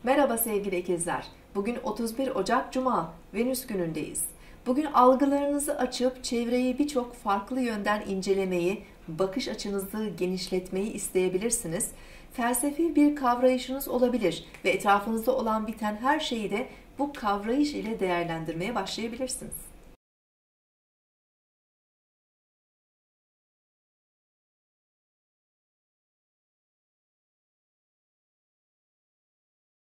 Merhaba sevgili ikizler. Bugün 31 Ocak Cuma, Venüs günündeyiz. Bugün algılarınızı açıp çevreyi birçok farklı yönden incelemeyi, bakış açınızı genişletmeyi isteyebilirsiniz. Felsefi bir kavrayışınız olabilir ve etrafınızda olan biten her şeyi de bu kavrayış ile değerlendirmeye başlayabilirsiniz.